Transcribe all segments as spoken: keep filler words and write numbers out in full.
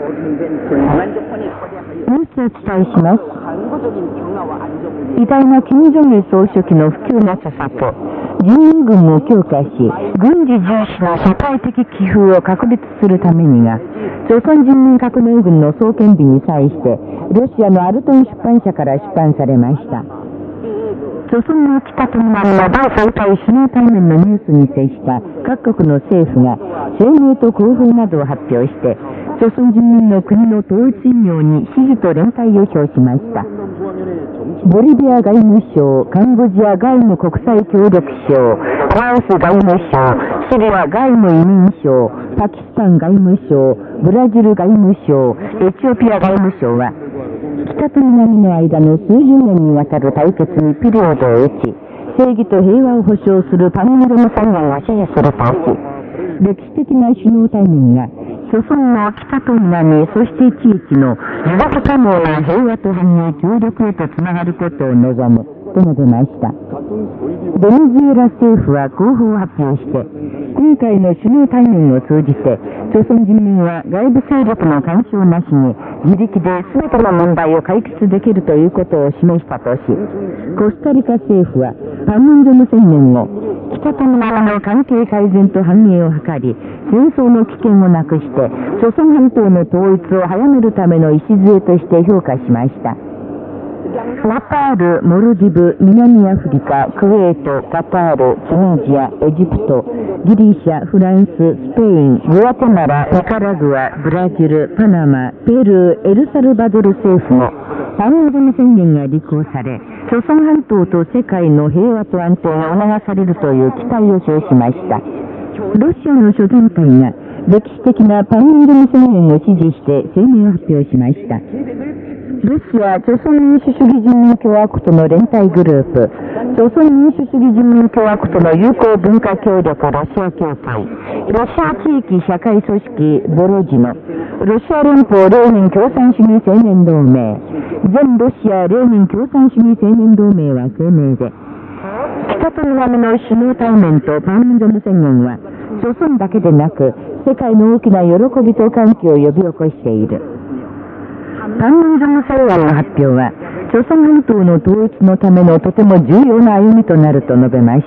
ニュースをお伝えします。偉大な金正日総書記の不朽な著作、人民軍を強化し、軍事重視の社会的気風を確立するためにが、朝鮮人民革命軍の創建日に際して、ロシアのアルトン出版社から出版されました。朝鮮の北と南の第さんかい首脳対面のニュースに接した各国の政府が声明と広報などを発表して、朝鮮人民の国の統一異名に支持と連帯を表しました。ボリビア外務省、カンボジア外務国際協力省、フランス外務省、シリア外務移民省、パキスタン外務省、ブラジル外務省、エチオピア外務省は、北と南の間の数十年にわたる対決にピリオドを打ち、正義と平和を保障するパンムンジョム宣言を支持するとし、歴史的な首脳対面が、朝鮮の北と南、そして地域の持続可能な平和と繁栄協力へとつながることを望むと述べました。ベネズエラ政府は広報を発表して、今回の首脳対面を通じて、朝鮮人民は外部勢力の干渉なしに自力で全ての問題を解決できるということを示したとし、コスタリカ政府はパンムンジョム宣言を北と南の関係改善と繁栄を図り、戦争の危険をなくして、朝鮮半島の統一を早めるための礎として評価しました。ネパール、モルディブ、南アフリカ、クウェート、カタール、チュニジア、エジプト、ギリシャ、フランス、スペイン、グアテマラ、ニカラグア、ブラジル、パナマ、ペルー、エルサルバドル政府のパンムンジョム宣言が履行され、朝鮮半島と世界の平和と安定が促されるという期待を示しました。ロシアの諸団体が歴史的なパンムンジョム宣言を支持して声明を発表しました。ロシア朝鮮民主主義人民共和国との連帯グループ、朝鮮民主主義人民共和国との友好文化協力ロシア協会、ロシア地域社会組織ボロジノ、ロシア連邦レーニン共産主義青年同盟、全ロシアレーニン共産主義青年同盟は声明で、北と南の首脳対面とパンムンジョム宣言は、朝鮮だけでなく、世界の大きな喜びと歓喜を呼び起こしている。パンムンジョム草案の発表は、朝鮮半島の統一のためのとても重要な歩みとなると述べました。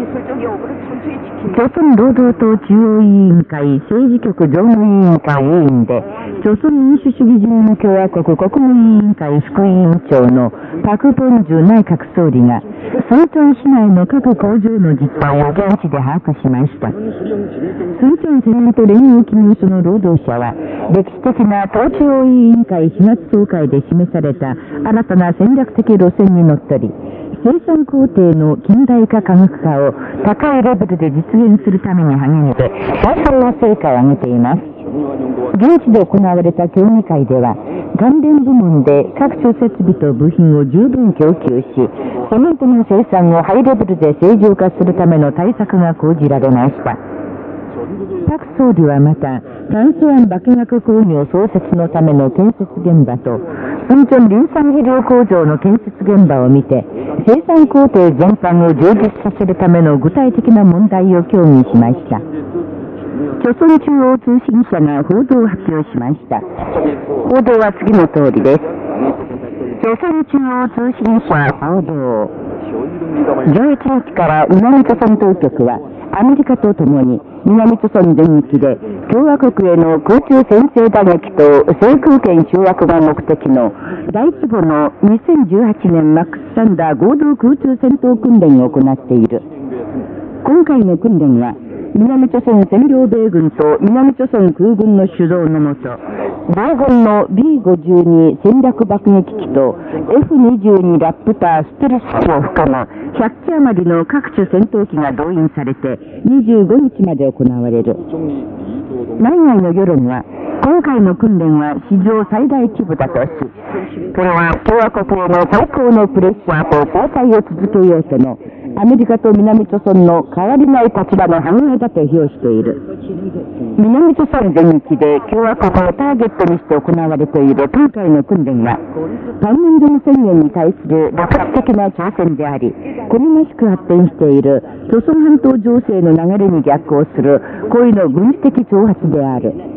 朝鮮労働党中央委員会政治局常務委員会委員で、朝鮮民主主義人民共和国国務委員会副委員長のパク・ポンジュ内閣総理が、ソンチョン市内の各工場の実態を現地で把握しました。ソンチョンセメント連合企業所の労働者は、歴史的な党中央委員会しがつ総会で示された新たな戦略的路線にのっとり、生産工程の近代化科学化を高いレベルで実現するために励めて、大変な成果を上げています。現地で行われた協議会では、関連部門で各種設備と部品を十分供給し、セメントの生産をハイレベルで正常化するための対策が講じられました。パク総理はまた、炭素湾化学工業創設のための建設現場と、ソンチョンリン酸肥料工場の建設現場を見て、生産工程全般を充実させるための具体的な問題を協議しました。朝鮮中央通信社が報道を発表しました。報道は次の通りです。朝鮮中央通信社報道。じゅういちにちから南朝鮮当局は、アメリカと共に南朝鮮全域で共和国への空中先制打撃と制空権掌握が目的の大規模のにせんじゅうはちねんマックスサンダー合同空中戦闘訓練を行っている。今回の訓練は、南朝鮮占領米軍と南朝鮮空軍の主導のもと、米軍の ビーごじゅうに 戦略爆撃機と エフにじゅうに ラプターステルス機を含むひゃっき余りの各種戦闘機が動員されてにじゅうごにちまで行われる。内外の世論は、今回の訓練は史上最大規模だとし、これは共和国への最高のプレッシャーと制裁を続けようとのアメリカと南朝鮮の変わりない立場の反応だと評している。南朝鮮全域で共和国をターゲットにして行われている今回の訓練は、パンムンジョム宣言に対する歴史的な挑戦であり、好ましく発展している朝鮮半島情勢の流れに逆行する故意の軍事的挑発である。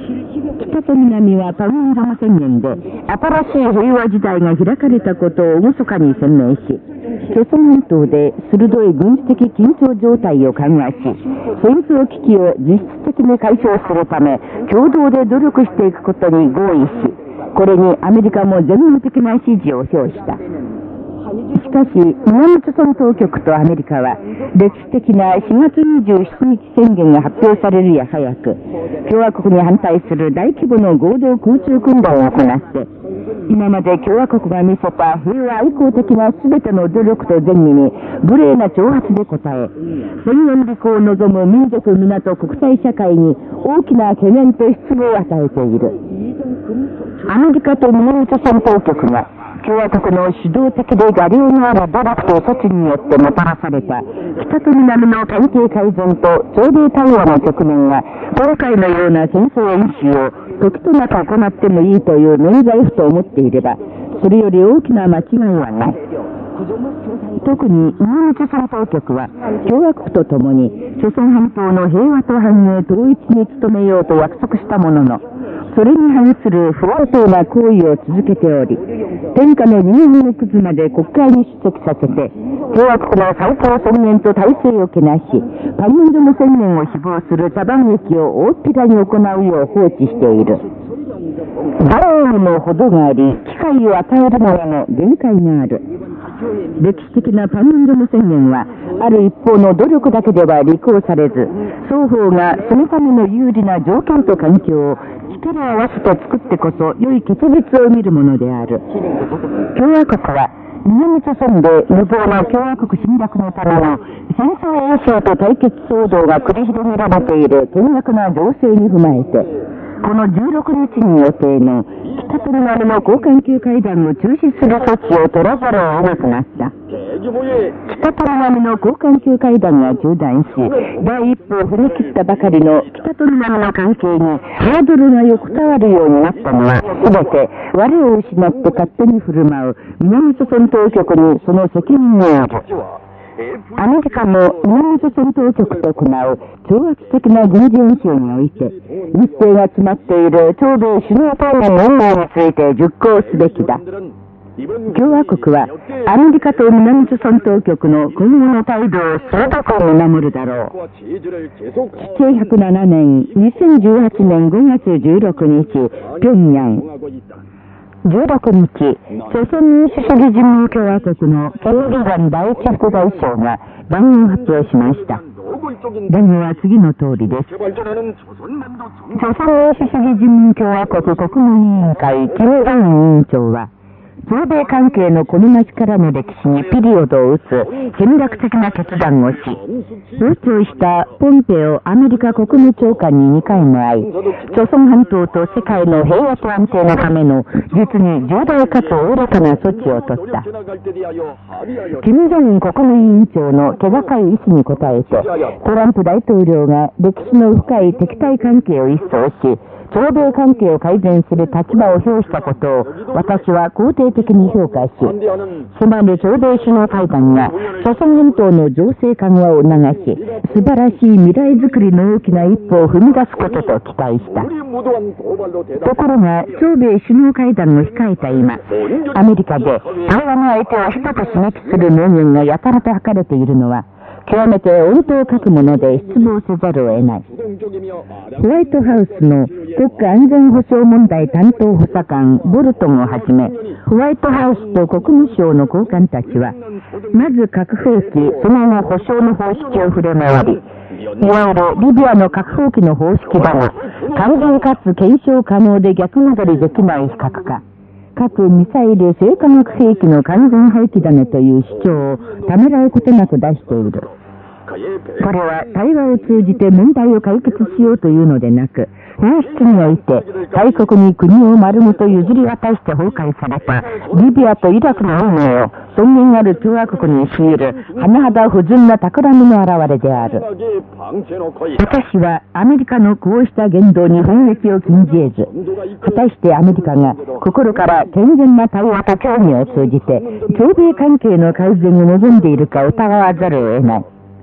北と南はパウンジョム宣言で新しい平和時代が開かれたことを厳かに宣明し、朝鮮半島で鋭い軍事的緊張状態を緩和し、戦争危機を実質的に解消するため、共同で努力していくことに合意し、これにアメリカも全面的な支持を表した。しかし、南朝鮮当局とアメリカは、歴史的なしがつにじゅうしちにち宣言が発表されるや早く、共和国に反対する大規模の合同空中訓練を行って、今まで共和国が見せた平和愛好的な全ての努力と善意に無礼な挑発で応え、宣言履行を望む民族皆と国際社会に大きな懸念と失望を与えている。アメリカと南朝鮮当局が共和国の主導的で我量のある努力と措置によってもたらされた北と南の関係改善と朝米対話の局面が今回のような戦争演習を時となく行ってもいいという免罪符と思っていれば、それより大きな間違いはない。特に南朝鮮当局は共和国とともに朝鮮半島の平和と繁栄統一に努めようと約束したものの、それに反する不法当な行為を続けており、天下の人間のくずまで国会に出席させて、共和国の最高宣言と体制をけなし、パンムンジョム宣言を誹謗する茶番劇を大っぴらに行うよう放置している。誰にも程があり、機会を与えるのの限界がある。歴史的なパンムンジョム宣言は、ある一方の努力だけでは履行されず、双方がそのための有利な条件と環境を力を合わせて作ってこそ良い結実を見るものである。共和国は南朝鮮で無謀な共和国侵略のための戦争演習と対決騒動が繰り広げられている険悪な情勢に踏まえて、このじゅうろくにちに予定の北と南の高官級会談を中止する措置を取らざるを得なくなった。北と南の高官級会談が中断し、第一歩を踏み切ったばかりの北と南の関係にハードルが横たわるようになったのは、すべて我を失って勝手に振る舞う南朝鮮当局にその責任がある。アメリカも南朝鮮当局と行う挑発的な軍事演習において、日程が詰まっている朝米首脳対面の運動について熟考すべきだ。共和国はアメリカと南朝鮮当局の今後の態度を鋭く見守るだろう。せんきゅうひゃくななねんにせんじゅうはちねんごがつじゅうろくにち、平壌。じゅうろくにち、朝鮮民主主義人民共和国のケン・リガン第一副外相が談話を発表しました。談話は次の通りです。朝鮮民主主義人民共和国国務委員会キム・ジョン委員長は、朝米関係のこの町からの歴史にピリオドを打つ戦略的な決断をし、同調したポンペオアメリカ国務長官ににかいも会い、朝鮮半島と世界の平和と安定のための実に重大かつ大らかな措置を取った。キム・ジョン国務委員長の気高い意思に応えて、トランプ大統領が歴史の深い敵対関係を一掃し、朝米関係を改善する立場を表したことを私は肯定的に評価し、迫る朝米首脳会談が朝鮮半島の情勢緩和を促し、素晴らしい未来づくりの大きな一歩を踏み出すことと期待した。ところが、朝米首脳会談を控えた今、アメリカで対話の相手を一つ刺激する名言がやたらと吐かれているのは、極めて温当を書くもので失望せざるを得ない。ホワイトハウスの国家安全保障問題担当補佐官ボルトンをはじめ、ホワイトハウスと国務省の高官たちは、まず核兵器、その後保障の方式を触れ回り、いわゆるリビアの核放棄の方式だが、完全かつ検証可能で逆戻りできない非核化、核ミサイル生化学兵器の完全廃棄だねという主張をためらうことなく出している。これは対話を通じて問題を解決しようというのでなく、本質において大国に国を丸ごと譲り渡して崩壊されたリビアとイラクの運命を尊厳ある共和国に強いる甚だ不純な企みの表れである。私はアメリカのこうした言動に憤激を禁じ得ず、果たしてアメリカが心から健全な対話と協議を通じて朝米関係の改善を望んでいるか疑わざるを得ない。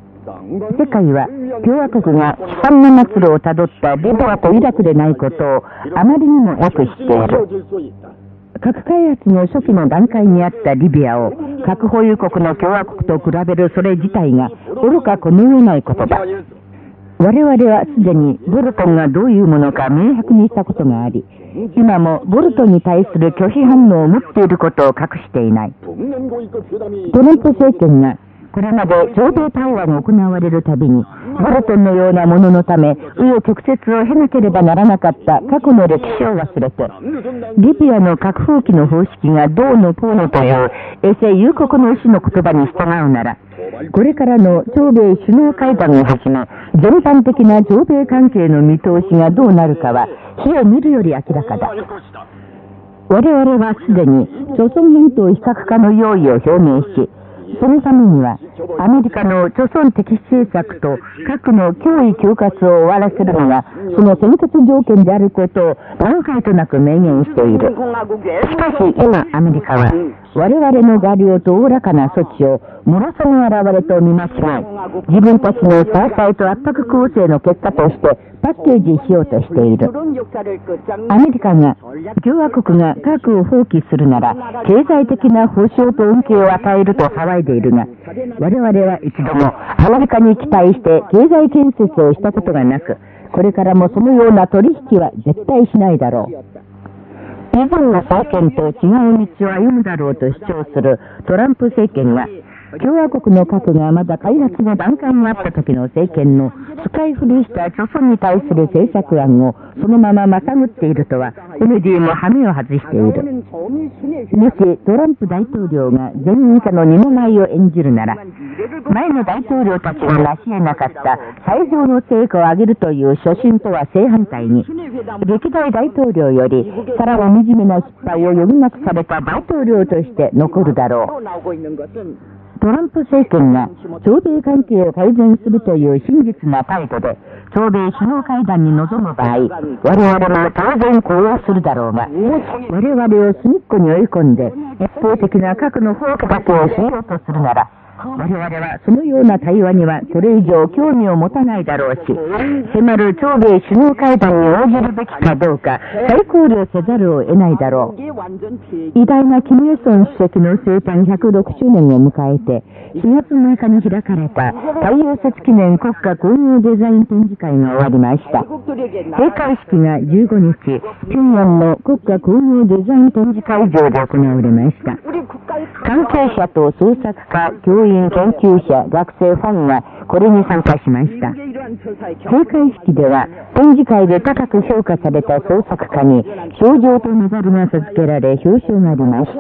世界は共和国が悲惨な末路をたどったリビアとイラクでないことをあまりにもよく知っている。核開発の初期の段階にあったリビアを核保有国の共和国と比べるそれ自体が愚かこの上ないことだ。我々はすでにボルトンがどういうものか明白にしたことがあり、今もボルトンに対する拒否反応を持っていることを隠していない。トランプ政権がこれまで朝米対話が行われるたびに、ボルトンのようなもののため、紆余曲折を経なければならなかった過去の歴史を忘れて、リビアの核放棄の方式がどうのこうのという衛星有国の意思の言葉に従うなら、これからの朝米首脳会談をはじめ、全般的な朝米関係の見通しがどうなるかは、火を見るより明らかだ。我々はすでに、朝鮮半島非核化の用意を表明し、そのためには、アメリカの朝鮮敵視政策と核の脅威恐喝を終わらせるのが、その先決条件であることを何回となく明言している。しかし今アメリカは、我々の画量とおおらかな措置を、もろさの表れと見間違い、自分たちの制裁と圧迫構成の結果としてパッケージしようとしている。アメリカが、共和国が核を放棄するなら、経済的な保障と恩恵を与えると騒いでいるが、我々は一度もアメリカに期待して経済建設をしたことがなく、これからもそのような取引は絶対しないだろう。以前の政権と違う道を歩むだろうと主張するトランプ政権が、共和国の核がまだ開発の段階にあった時の政権の使い古した朝鮮に対する政策案をそのまままたぐっているとは、エヌディー も羽目を外している。もしトランプ大統領が前任者の二の舞を演じるなら、前の大統領たちが成し得なかった最上の成果を上げるという初心とは正反対に、歴代大統領よりさらに惨めな失敗を余儀なくされた大統領として残るだろう。トランプ政権が朝米関係を改善するという真実な態度で朝米首脳会談に臨む場合、我々も当然高揚するだろうが、我々を隅っこに追い込んで一方的な核の放棄だけをしようとするなら、我々はそのような対話にはそれ以上興味を持たないだろうし、迫る朝米首脳会談に応じるべきかどうか再考慮せざるを得ないだろう。偉大なキム・イルソン主席の生誕ひゃくろくしゅうねんを迎えて、しがつむいかに開かれた太陽節記念国家工業デザイン展示会が終わりました。閉会式がじゅうごにち、平壌の国家工業デザイン展示会場で行われました。関係者と創作家、教員、研究者、学生、ファンがこれに参加しました。閉会式では展示会で高く評価された創作家に賞状とメダルが授けられ表彰がありました。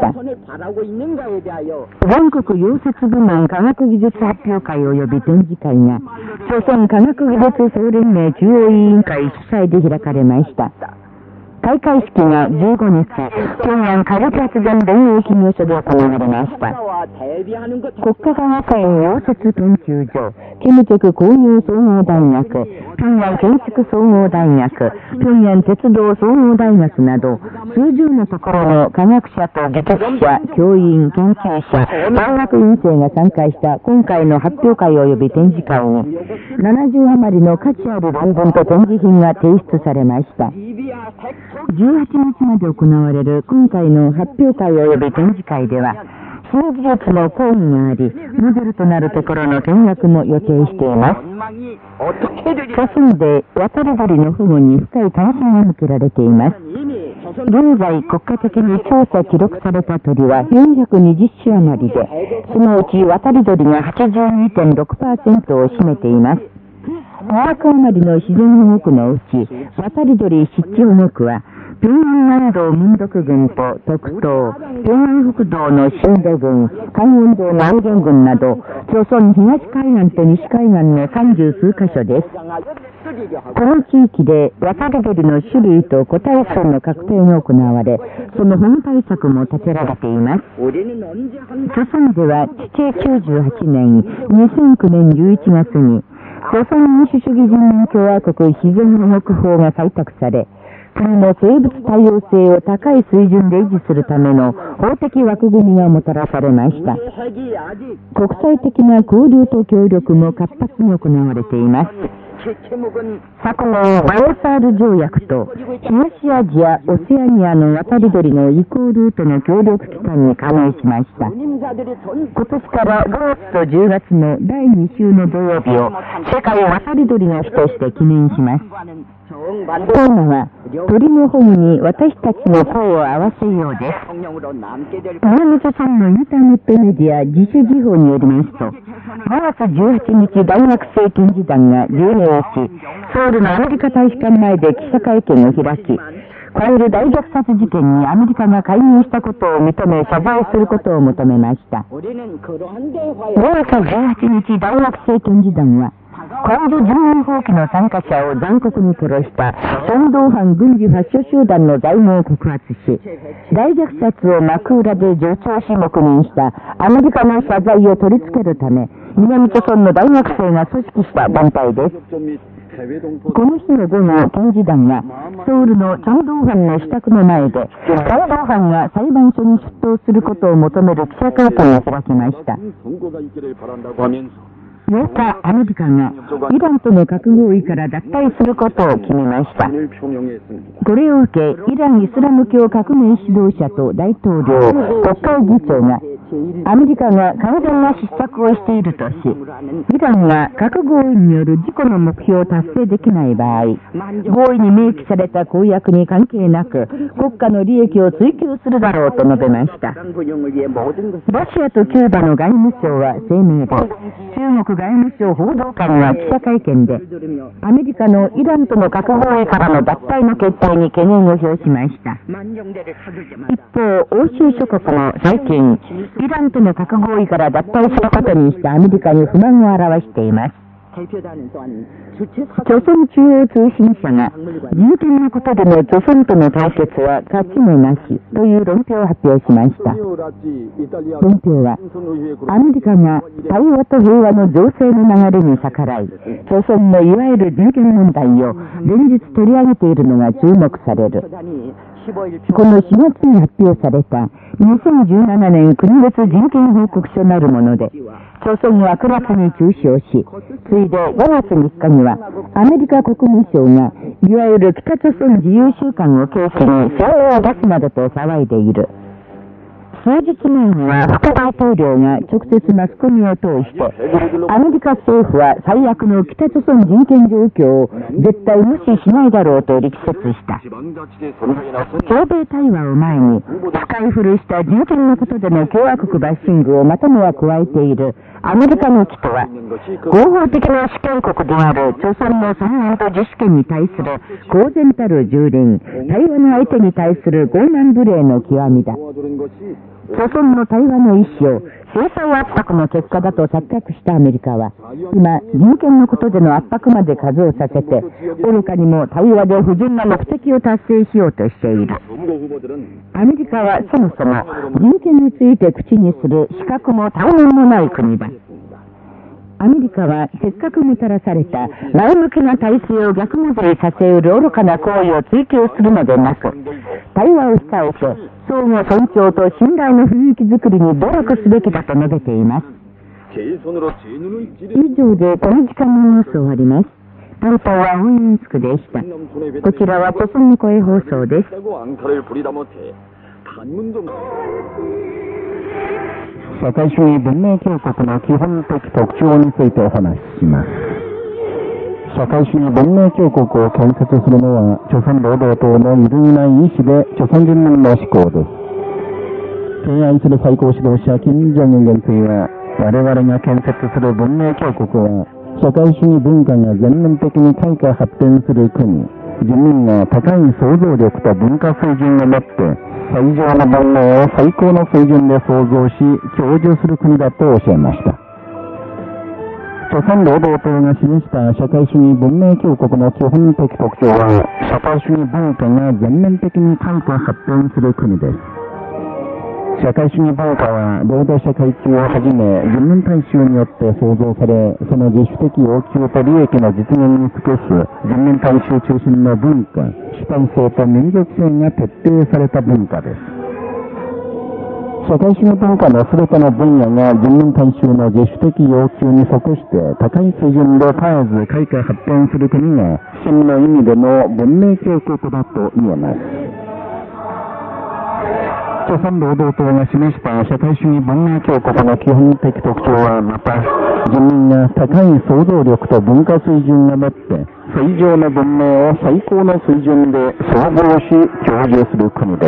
全国溶接部門科学技術発表会及び展示会が朝鮮科学技術総連盟中央委員会主催で開かれました。開会式がじゅうごにち、平壌火力発電連営企業所で行われました。国家科学院溶接研究所、キムチェク工業総合大学、平壌建築総合大学、平壌鉄道総合大学など、数十のところの科学者と技術者、教員、研究者、大学院生が参加した今回の発表会及び展示会に、ななじゅう余りの価値ある論文と展示品が提出されました。じゅうはちにちまで行われる今回の発表会及び展示会では、新技術の講義があり、モデルとなるところの見学も予定しています。朝鮮で渡り鳥の保護に深い関心が向けられています。現在国家的に調査記録された鳥はよんひゃくにじゅっしゅ余りで、そのうち渡り鳥が はちじゅうにてんろくパーセント を占めています。にひゃく余りの自然保護区のうち、渡り鳥湿地保護区は、平壌南道民族郡と特東、平壌北道の新土郡、関温道の安元郡など、朝鮮東海岸と西海岸の三十数カ所です。この地域で渡り鳥の種類と個体数の確定が行われ、その保護対策も立てられています。朝鮮では、治承きゅうじゅうはちねん、にせんきゅうねんじゅういちがつに、朝鮮民主主義人民共和国自然保護区法が採択され、 国の生物多様性を高い水準で維持するための法的枠組みがもたらされました。国際的な交流と協力も活発に行われています。昨年、バオサール条約と東アジア・オセアニアの渡り鳥の移行ルートの協力機関に加盟しました。今年からごがつとじゅうがつのだいに週の土曜日を世界渡り鳥の日として記念します。テーマは、鳥の保護に私たちの声を合わせようです。南朝鮮のインターネットメディア自主時報によりますと、ごがつじゅうはちにち大学生検事団がじゅうににち、ソウルのアメリカ大使館前で記者会見を開き、コイル大虐殺事件にアメリカが介入したことを認め謝罪することを求めました。ごがつじゅうはちにち大学生検事団は、高度人民放棄の参加者を残酷に殺した扇動犯軍事ファッショ集団の罪名を告発し、大虐殺を幕裏で助長し黙認したアメリカの謝罪を取り付けるため、南朝鮮の大学生が組織した団体です。この日の午後、検事団は、ソウルのチョンドーファンの自宅の前で、チョンドーファンが裁判所に出頭することを求める記者会見を開きました。ようか、アメリカがイランとの核合意から脱退することを決めました。これを受け、イラン・イスラム教革命指導者と大統領、国会議長が、アメリカが完全な失策をしているとし、イランが核合意による自己の目標を達成できない場合、合意に明記された公約に関係なく、国家の利益を追求するだろうと述べました。ロシアとキューバの外務省は声明で、中国外務省報道官は記者会見で、アメリカのイランとの核合意からの脱退の決定に懸念を表しました。一方、欧州諸国も最近、イランとの核合意から脱退することにしたアメリカに不満を表しています。朝鮮中央通信社が人権のことでの朝鮮との対決は勝ちもなしという論評を発表しました。論評はアメリカが対話と平和の情勢の流れに逆らい、朝鮮のいわゆる人権問題を連日取り上げているのが注目される。このしがつに発表されたにせんじゅうななねん国別人権報告書なるもので、朝鮮を悪辣に中傷し、ついでごがつみっかにはアメリカ国務省がいわゆる北朝鮮自由週間をケースに声明を出すなどと騒いでいる。数日前には副大統領が直接マスコミを通して、アメリカ政府は最悪の北朝鮮人権状況を絶対無視しないだろうと力説した。朝米対話を前に、使い古した人権のことでの共和国バッシングをまたもは加えているアメリカの企図は、合法的な主権国である朝鮮の三権と自主権に対する公然たる蹂躙、対話の相手に対する傲慢無礼の極みだ。朝鮮の対話の意思を制裁圧迫の結果だと錯覚したアメリカは、今、人権のことでの圧迫まで数をさせて、愚かにも対話で不純な目的を達成しようとしている。アメリカはそもそも人権について口にする資格も体面もない国だ。アメリカはせっかくもたらされた前向きな体制を逆戻りさせうる愚かな行為を追求するのでなく、対話を控えて相互尊重と信頼の雰囲気づくりに努力すべきだと述べています。以上でこの時間のニュースを終わります。担当はオンエンスクでした。こちらは朝鮮の声放送です。 社会主義文明強国の基本的特徴についてお話しします。社会主義文明強国を建設するのは、朝鮮労働党の揺るぎない意志で、朝鮮人民の思考です。敬愛する最高指導者、金正恩元帥は、我々が建設する文明強国は、社会主義文化が全面的に開花発展する国、人民が高い想像力と文化水準を持って、最上の文明を最高の水準で創造し、享受する国だと教えました。朝鮮労働党が示した社会主義文明強国の基本的特徴は、社会主義文化が全面的に開花発展する国です。 社会主義文化は労働者階級をはじめ人民大衆によって創造され、その自主的要求と利益の実現に尽くす人民大衆中心の文化、主体性と民族性が徹底された文化です。社会主義文化のすべての分野が人民大衆の自主的要求に即して高い水準で絶えず開花発展する国が真の意味での文明強国だと言えます。朝鮮労働党が示した社会主義文明強国の基本的特徴はまた、人民が高い想像力と文化水準を持って最上の文明を最高の水準で総合し享受する国です。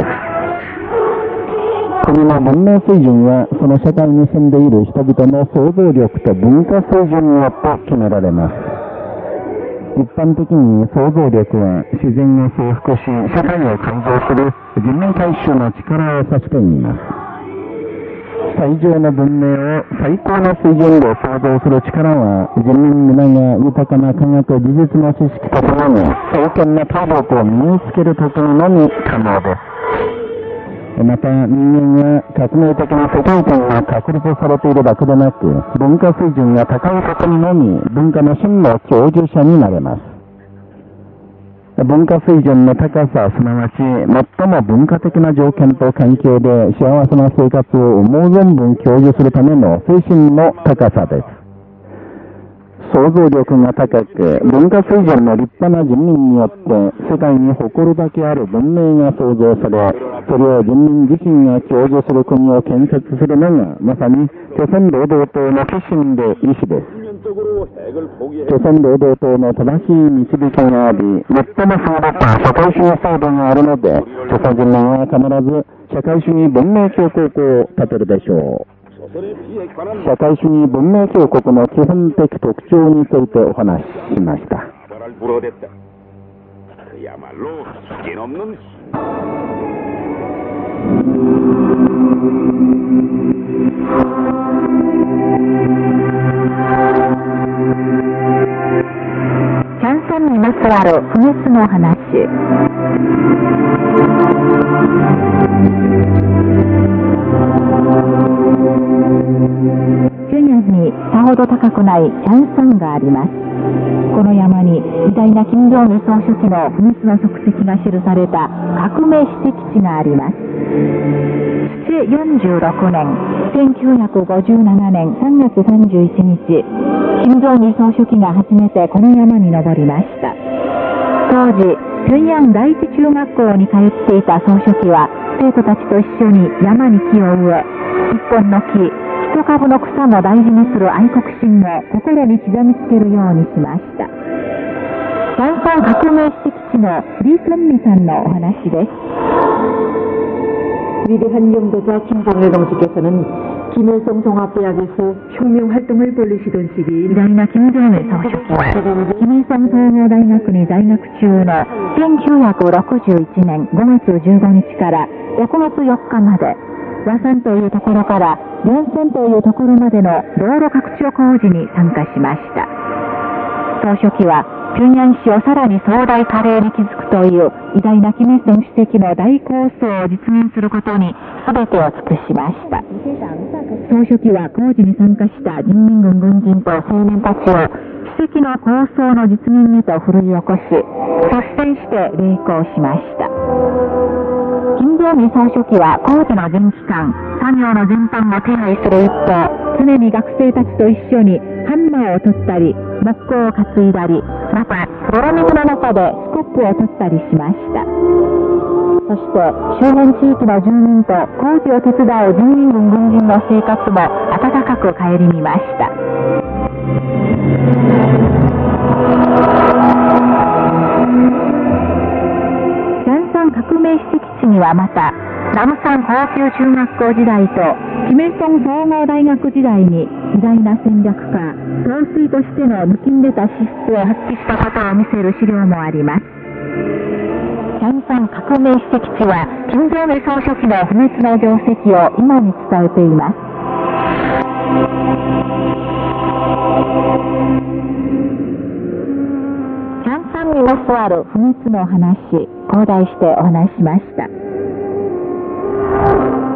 国の文明水準はその社会に住んでいる人々の想像力と文化水準によって決められます。一般的に想像力は自然を征服し社会を改造する人民大衆の力を指しています。最上の文明を最高の水準で創造する力は人民皆が豊かな科学技術の知識とともに強健な体力を身につけるときのみ可能です。また人間は革命的な世界観が確立されているだけでなく、文化水準が高いことにのみ文化の真の享受者になれます。文化水準の高さ、すなわち最も文化的な条件と環境で幸せな生活を思う存分享受するための精神の高さです。想像力が高く、文化水準の立派な人民によって世界に誇るだけある文明が創造され、それを人民自身が享受する国を建設するのがまさに朝鮮労働党の決心で意志です。朝鮮労働党の正しい導きがあり、最も優れた社会主義制度があるので、朝鮮人民は必ず社会主義文明強国を立てるでしょう。社会主義文明強国の基本的特徴についてお話ししました。 チャンソンにまつわる不滅の話。平壌にさほど高くないチャンソンがあります。この山に偉大な金正日総書記の不滅の足跡が記された革命史跡地があります。しちよんじゅうろくねん、せんきゅうひゃくごじゅうななねんさんがつさんじゅういちにち、金正日総書記が初めてこの山に登りました。当時、平壌第一中学校に通っていた総書記は、生徒たちと一緒に山に木を植え、一本の木、一株の草も大事にする愛国心を心に刻みつけるようにしました。チャンソン革命史跡地のリ・ソンミさんのお話です。 위대한 영도자 김정일 동지께서는 김일성 종합대학에서 혁명 활동을 벌리시던 시기 偉大な金正日総書記は金日成総合大学に在学中のせんきゅうひゃくろくじゅういちねんごがつじゅうごにちからろくがつよっかまで和山というところから連線というところまでの道路拡張工事に参加しました。総書記は平壌市をさらに壮大華麗に築くという偉大な金日成主席の大構想を実現することに全てを尽くしました。総書記は工事に参加した人民軍軍人と青年たちを奇跡の構想の実現へと奮い起こし、率先して励行しました。金正日総書記は工事の全期間、作業の全般を手配する一方、常に学生たちと一緒にハンマーを取ったり、木工を担いだり、また泥水の中でスコップを取ったりしました。そして周辺地域の住民と工事を手伝う人民軍軍人の生活も温かく顧みました。チャンソン革命史跡地にはまた、ナムサン高級中学校時代とキメソン総合大学時代に偉大な戦略家、統帥としての抜きんでた資質を発揮したことを見せる資料もあります。チャンソン革命史跡地は金正日総書記の不滅の業績を今に伝えています。チャンソンにまつわる不滅の話、交代してお話ししました。